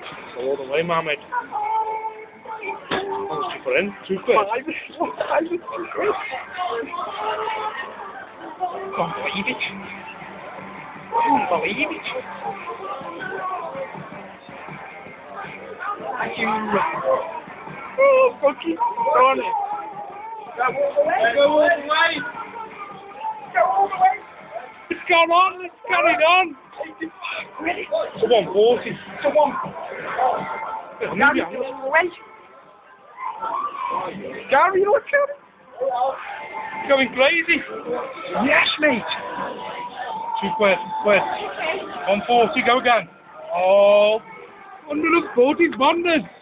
All the way, Mohammed. How much you put in? 2 quid? Can't believe it. Can't believe it. Thank you. Oh, fucking darn it. Go all the way. Go all the way. Go all the way. It's gone on. It's carried on. To 140. To 140. Gary, all the way. Gary, look at him. Going crazy. Yes, mate. 2 quid. 140. Go again. Oh, 140 bonded.